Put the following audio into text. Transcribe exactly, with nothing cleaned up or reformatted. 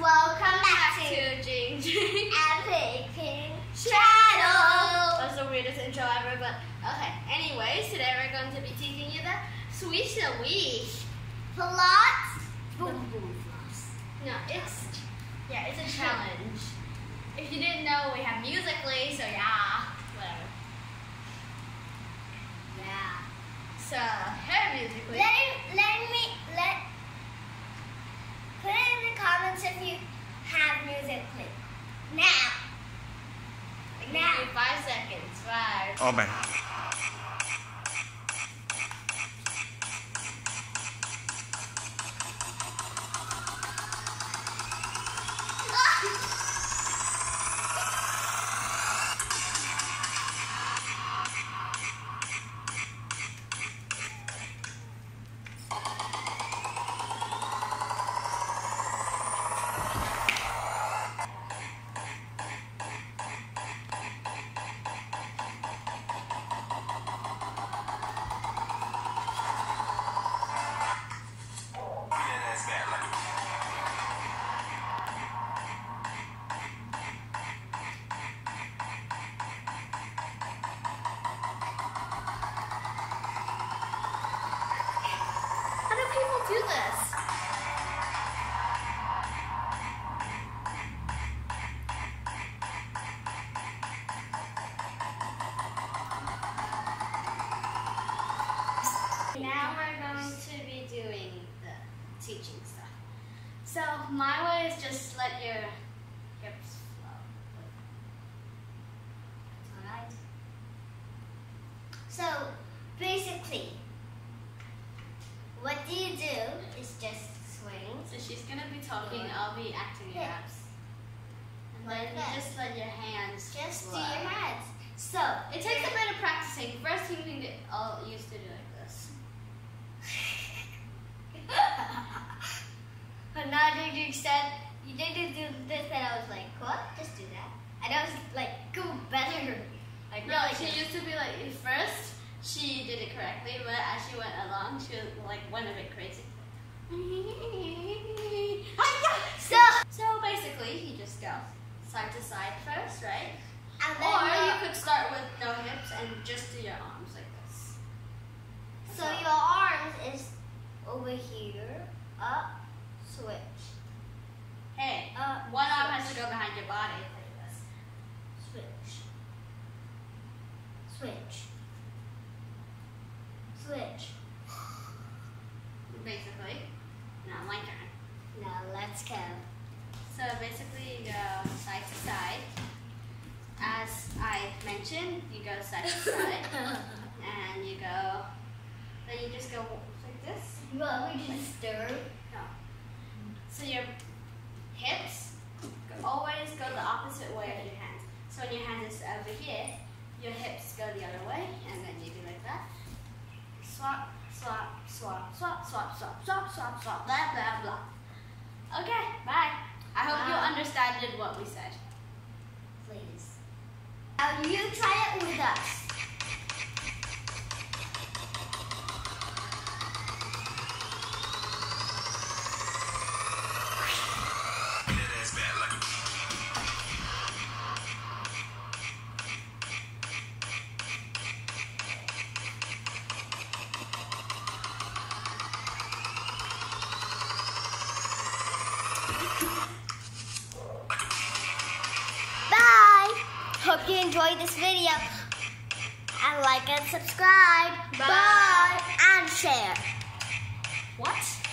welcome back to to Jing Jing Epic Pink Channel. That's the weirdest intro ever, but okay. Anyways, today we're going to be teaching you the Swish a Wish. Plot. Boom boom floss. No, it's yeah, it's a challenge. If you didn't know, we have Musical.ly, so yeah, whatever. Yeah. So here Musical.ly. Let let me let put it in the comments if you have Musical.ly. Now. Now. Give you five seconds. Five. Oh man. How do people do this? Now we're going to be doing the teaching stuff. So my way is just let your hips flow. Alright. So basically, what do you do is just swing. So she's gonna be talking, I'll be acting it out. Hips. And Like then that. you just let your hands Just do flow. your hands. So It takes a bit of practicing. First you can get all used to do like this. But now J J said you didn't do this, and I was like, what? Just do that. And I was like, go better. Like No, really she good. used to be like, first she did it correctly, but as she went along, she was, like went a bit crazy. So So basically, you just go side to side first, right? and then Or your- you could start with no hips and just do your arms like this. so your arms is over here, up, switch, Hey, up, one arm has to go behind your body like this. switch, switch, switch. Basically. Now my turn. Now let's go. So basically, you go side to side. As I mentioned, you go side to side, and you go. Then you just go like this. Well, we just stir. No. So your hips go- always go the opposite way of your hands. So when your hand is over here, your hips go the other way, and then you do like that. Swap, swap, swap, swap, swap, swap, swap, swap, swap, blah, blah, blah. Okay, bye. I hope you Bye. understood what we said. Please. Now you try it with us. Bye. Hope you enjoyed this video. And like and subscribe. Bye. Bye. And share. What?